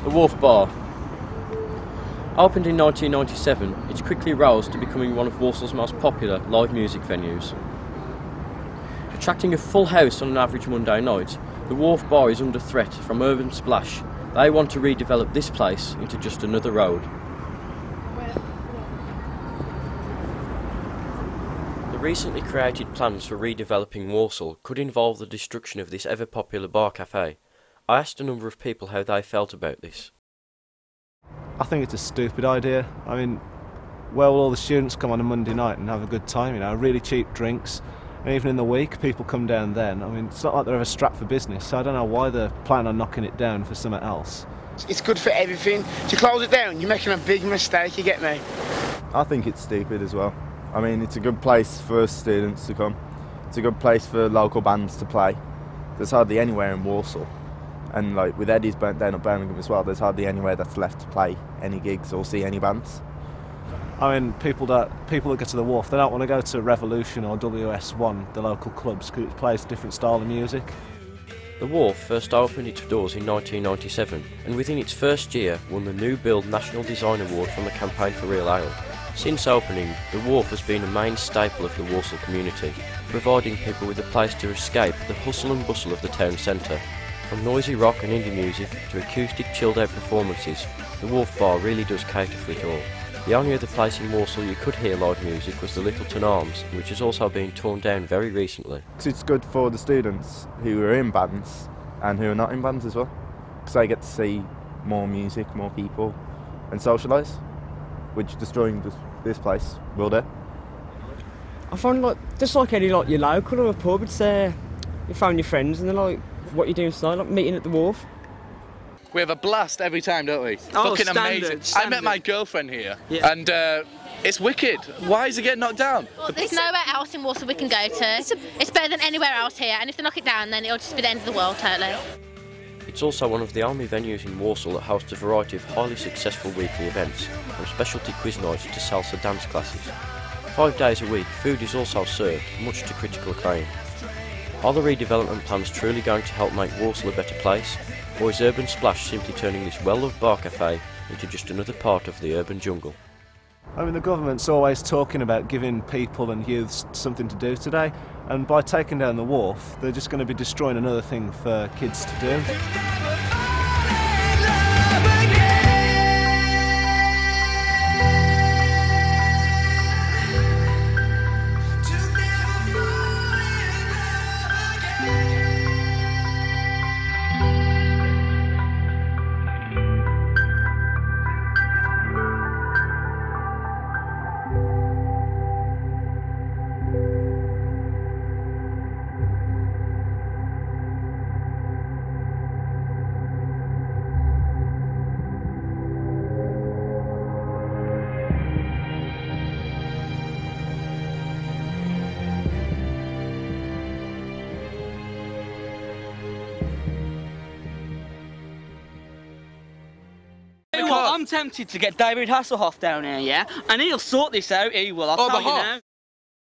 The Wharf Bar. Opened in 1997, it's quickly rose to becoming one of Warsaw's most popular live music venues. Attracting a full house on an average Monday night, the Wharf Bar is under threat from urban splash. They want to redevelop this place into just another road. The recently created plans for redeveloping Walsall could involve the destruction of this ever-popular bar cafe. I asked a number of people how they felt about this. I think it's a stupid idea. I mean, where will all the students come on a Monday night and have a good time, you know, really cheap drinks, and even in the week people come down then. I mean, it's not like they're ever strapped for business, so I don't know why they're planning on knocking it down for something else. It's good for everything. To close it down, you're making a big mistake, you get me? I think it's stupid as well. I mean, it's a good place for students to come. It's a good place for local bands to play. There's hardly anywhere in Walsall. And like with Eddie's burnt down at Birmingham as well, there's hardly anywhere that's left to play any gigs or see any bands. I mean, people that go to the Wharf, they don't want to go to Revolution or WS1, the local clubs, because it plays a different style of music. The Wharf first opened its doors in 1997 and within its first year won the New Build National Design Award from the Campaign for Real Ale. Since opening, the Wharf has been a main staple of the Walsall community, providing people with a place to escape the hustle and bustle of the town centre. From noisy rock and indie music to acoustic chilled-out performances, the Wharf Bar really does cater for it all. The only other place in Walsall you could hear live music was the Littleton Arms, which has also been torn down very recently. It's good for the students who are in bands and who are not in bands as well, because they get to see more music, more people, and socialise, which destroying this place will do. I find just like any your local or a pub, it's you find your friends and they're like, what are you doing tonight? Like meeting at the Wharf. We have a blast every time, don't we? Oh, fucking amazing. I met my girlfriend here, and it's wicked. Why is it getting knocked down? Well, there's nowhere else in Walsall we can go to. It's better than anywhere else here, and if they knock it down, then it'll just be the end of the world, totally. It's also one of the only venues in Walsall that hosts a variety of highly successful weekly events, from specialty quiz nights to salsa dance classes. 5 days a week, food is also served, much to critical acclaim. Are the redevelopment plans truly going to help make Walsall a better place, or is urban splash simply turning this well-loved bar cafe into just another part of the urban jungle? I mean, the government's always talking about giving people and youths something to do today, and by taking down the Wharf, they're just going to be destroying another thing for kids to do. I'm tempted to get David Hasselhoff down here, yeah? And he'll sort this out, he will, I'll tell you now.